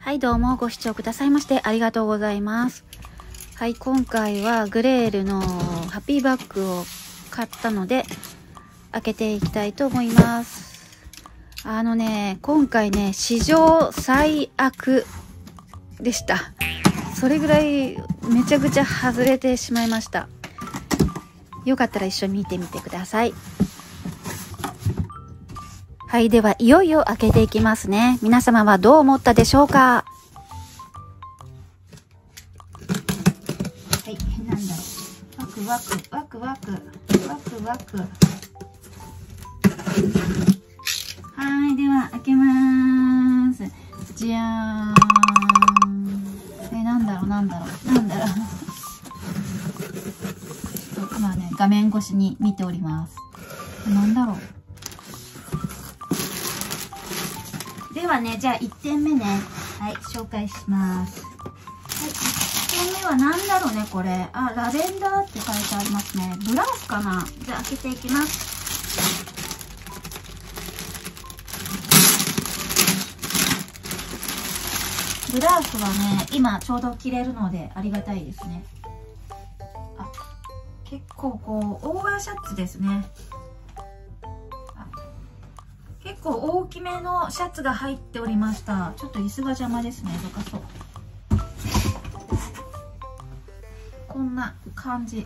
はいどうもご視聴くださいましてありがとうございます。はい、今回はグレールのハッピーバッグを買ったので開けていきたいと思います。今回ね、史上最悪でした。それぐらいめちゃくちゃ外れてしまいました。よかったら一緒に見てみてください。はい、ではいよいよ開けていきますね。皆様はどう思ったでしょうか？はい、なんだろう。ワクワク、ワクワク、ワクワク。はい、では開けまーす。じゃーん。なんだろう。ちょっと今ね、画面越しに見ております。なんだろう。ではね、じゃあ1点目ね。はい、紹介します。はい、1点目は何だろうね、これ。あ、ラベンダーって書いてありますね。ブラウスかな？じゃあ開けていきます。ブラウスはね、今ちょうど着れるのでありがたいですね。あ、結構こう、オーバーシャツですね。結構大きめのシャツが入っておりました。ちょっと椅子が邪魔ですね。どかそう。こんな感じ。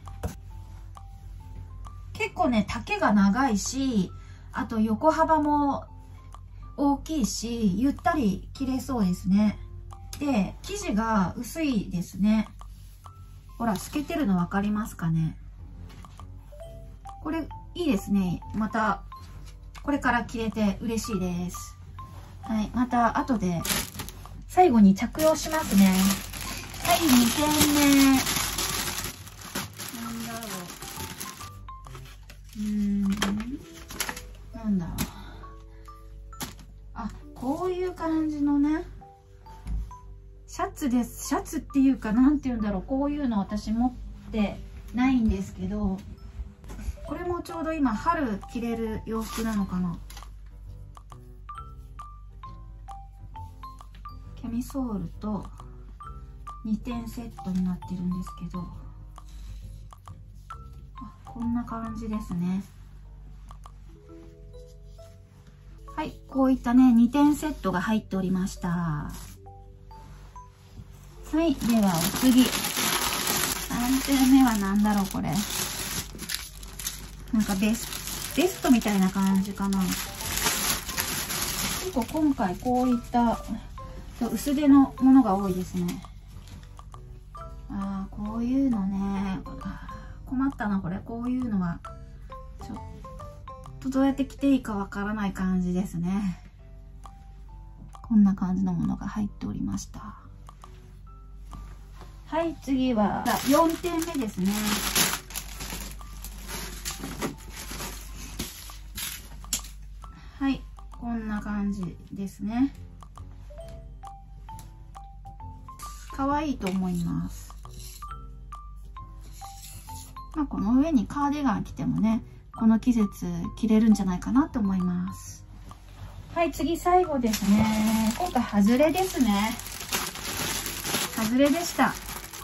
結構ね、丈が長いし、あと横幅も大きいし、ゆったり着れそうですね。で、生地が薄いですね。ほら、透けてるの分かりますかね。これいいですね。またこれから着れて嬉しいです。はい、また後で最後に着用しますね。はい、2点目。なんだろう。なんだろう。あ、こういう感じのね、シャツです。シャツっていうか、なんて言うんだろう。こういうの私持ってないんですけど、これもちょうど今春着れる洋服なのかな。キャミソールと2点セットになってるんですけど、こんな感じですね。はい、こういったね2点セットが入っておりました。はい、ではお次、3点目は何だろうこれ。なんかベストみたいな感じかな。結構今回こういった薄手のものが多いですね。ああ、こういうのね、困ったなこれ。こういうのはちょっとどうやって着ていいかわからない感じですね。こんな感じのものが入っておりました。はい、次は4点目ですね。はい、こんな感じですね。可愛いと思います。まあ、この上にカーディガン着てもね、この季節着れるんじゃないかなと思います。はい、次最後ですね。今回外れですね。外れでした。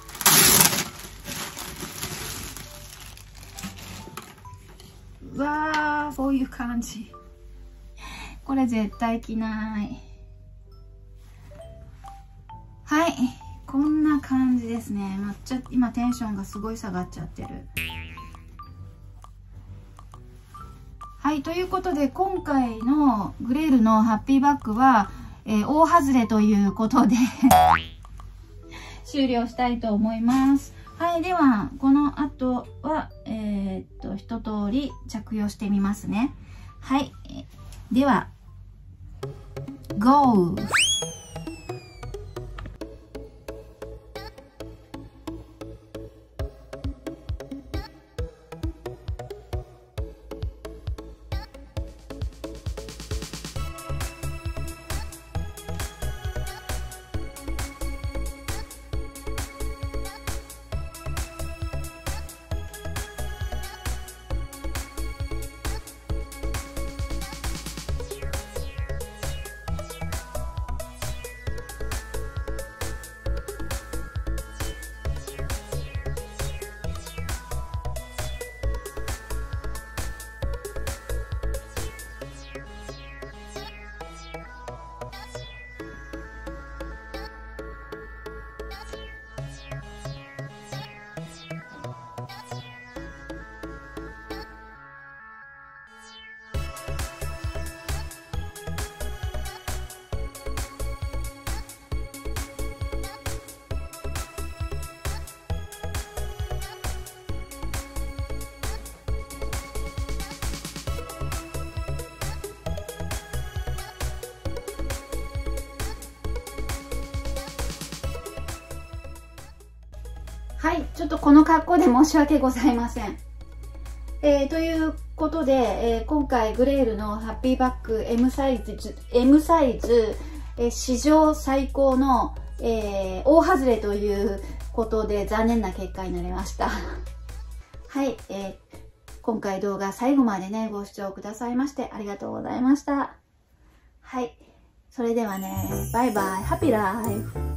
うわー、こういう感じ。これ絶対着ない。はい、こんな感じですね。今テンションがすごい下がっちゃってる。はい、ということで今回のグレールのハッピーバッグは、大外れということで終了したいと思います。はい、ではこの後は一通り着用してみますね。はい、ではGO! はい、ちょっとこの格好で申し訳ございません。ということで、今回グレールのハッピーバッグ M サイズ、史上最高の、大外れということで残念な結果になりました。はい、今回動画最後までね、ご視聴くださいましてありがとうございました。はい、それではね、バイバイ、ハッピーライフ。